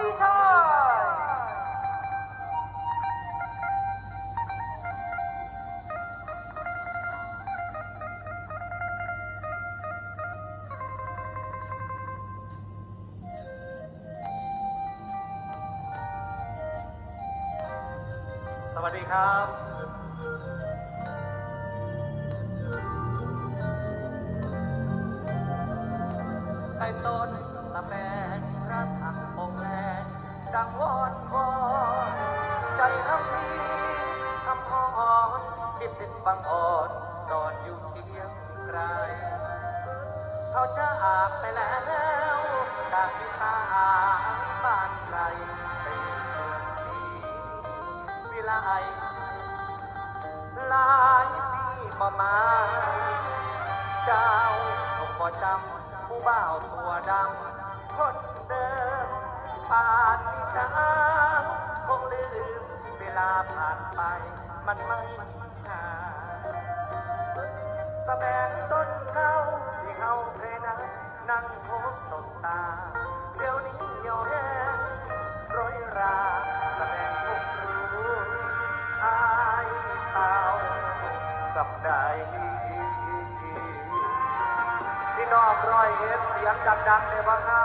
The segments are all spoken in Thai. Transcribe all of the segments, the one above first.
ลีชายสวัสดีครับใต้ต้นสะแบงรักหักปงแรงดังวอนวอนใจทั้งนี้คำอ่อนคิดถึงบางอ่อนนอนอยู่เคียงไกลเขาจะอาบไปแล้วจากที่ตาบ้านไกลเป็นเมืองสีวิไลหลายปีบ่มาเจ้าคงบ่จำผู้บ่าวตัวดำคนเดิมป่านนี้จ้าคงลืมเวลาผ่านไปมันไม่นานสะแบงต้นเขาที่เขาเคยนั่งพบสบตาเดี๋ยวนี้เหี่ยวแห้งโรยราสะแบงทุกรู้อายเต่าสับได้พี่น้องร้อยเอ็ดเสียงดังๆเลยบ้างครับ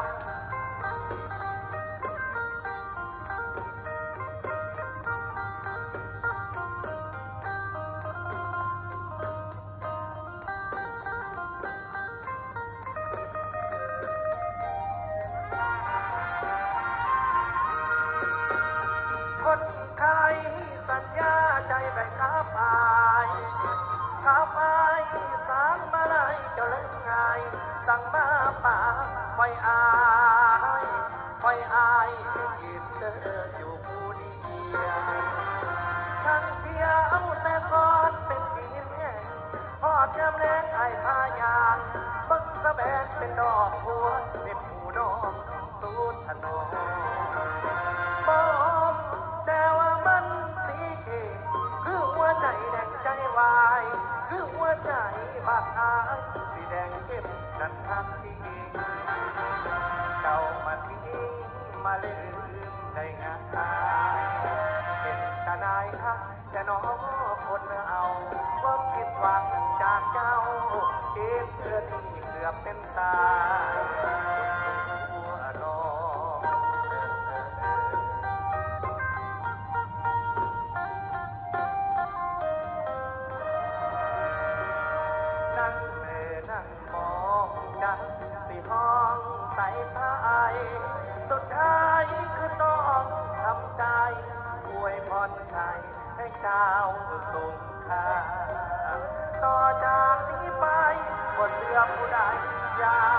คนไข้สัญญาใจไปข้าพายสางมาไล่เจ้าเล่นง่ายสั่งมาป่าคอยอายยืนเดินอยู่ผู้เดียวทั้งเที่ยวแต่ก่อนเป็นทีมแห่งพอดยามแรงไอ้พายางบึ้งสะแบงเป็นดอกบัวในผู้น้องสู้ถนนบอมแต่ว่ามันสีเขคือหัวใจแดงใจวายคือหัวใจบาดอายสีแดงเข้มนั้นทักทีเจ้ามาทิ้งมาลืมได้ง่ายเป็นตาหนายทักแต่น้องคนเอาความผิดหวังจากเจ้าเก็บเธอนี่เกือบเป็นตาหัวน้องนั่งมองจังสีห้องใส่ท้ายสุดท้ายคือต้องทำใจอวยพรใจให้เจ้าสงค่าต่อจากนี้ไปบ่เสื่อผู้ใดอย่า